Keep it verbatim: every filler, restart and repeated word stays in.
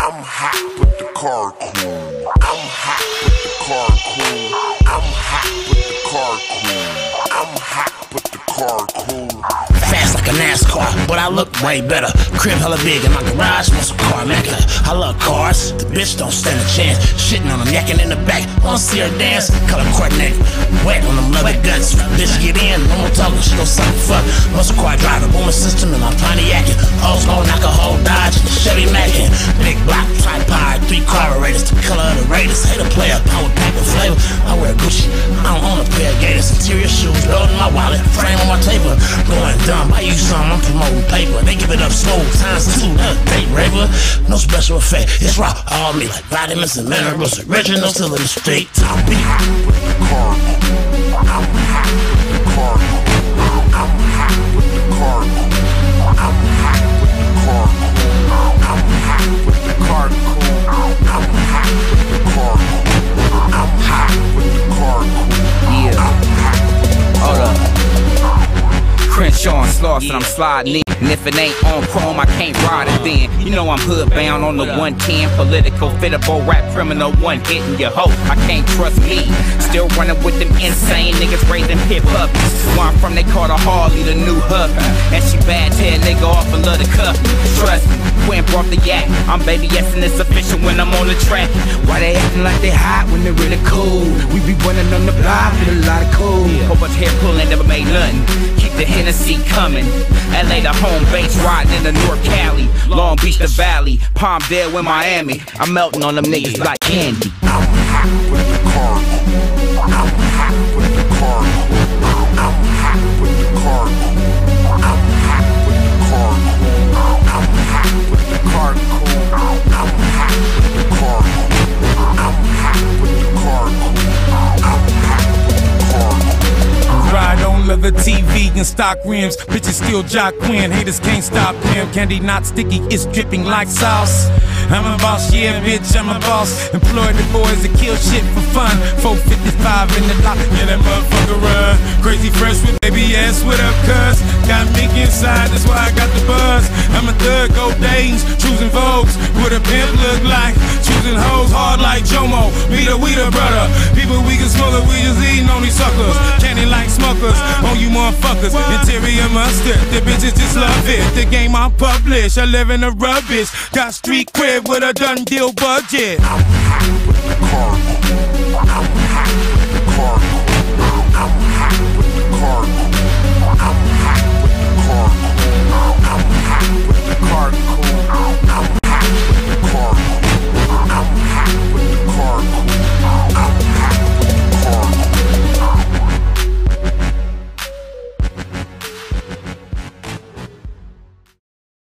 I'm hot with the car cool. I'm hot with the car cool. I'm hot with the car cool. I'm hot with the car cool. Fast like a NASCAR, but I look way better. Crib hella big in my garage, muscle car immaculate. I love cars, the bitch don't stand a chance. Shitting on them, yakking in the back, wanna see her dance. Color coordinated, wet on them leather guts. Bitch get in, no more talking, she gon' suck the fuck. Muscle car driver, booming system, and I'm Pontiacin. Hoes gon' knock a whole Dodge, Chevy Mackin. Big block, tripod, three carburetors. The color of the Raiders, hate a player, power pack and flavor. I wear Gucci, I don't own a pair of Gators. Interior shoes, loading my wallet, frame on my table. Going dumb, I use some, I'm promoting paper. They give it up slow, times two, uh, date raver. No special effect, it's raw, all me like vitamins and minerals. Original till in the street, top beat. I'm hot with the car cool. I'm hot with the car cool. I'm hot with the car cool. I'm hot with the car cool. I'm hot with the car cool. I'm hot with the car cool. I'm hot with the car cool. Yeah. I'm hot with the car Hold up. Crenshaw and Slauson, I'm sliding in. And if it ain't on chrome, I can't ride it then. You know I'm hood bound on the one ten. Political, fittable, rap criminal, one hitting your hoe. I can't trust me. Still running with them insane niggas raising hip puppies. Where I'm from, they call her Harley the new Huffy. And she bad, tear a nigga off and love the cuff. Trust me, Quinn brought the yak. I'm baby yes and it's official when I'm on the track. Why they acting like they hot when they really cool? We be running on the block with a lot of cool. Whole bunch of hair pulling, never made nothing. Keep the Hennessy coming. L A the home base, riding in the North Cali. Long Beach the Valley, Palmdale in Miami. I'm melting on them niggas like candy. I'm hot with the car cool. I'm hot with the car cool. I'm hot with the car cool. I'm hot with the car cool. I'm hot with the car cool. I'm hot with the car cool. I'm hot with the car cool. I'm hot with the car cool. Ride on leather T V and stock rims. Bitches still jock Quinn, haters can't stop him. Candy not sticky, it's dripping like sauce. I'm a boss, yeah, bitch, I'm a boss. Employ the boys to kill shit for fun. four fifty-five in the lot, yeah, that motherfucker run. Crazy fresh with baby ass, what up, cuz? Got Mick inside, that's why I got the buzz. I'm a thug, go days, choosing Vogues. What a pimp look like, choosing hoes hard like Jomo. Be the we the brother, people we can smother, we just eating on these suckers. Candy like smokers, on you motherfuckers. Interior mustard, the bitches just love it. The game I publish, I live in the rubbish. Got street crib with a done deal budget. I'm hot with the car cool. I'm hot with the car cool. I'm hot with the car cool. I'm hot with the car cool. I'm hot with the car cool. I'm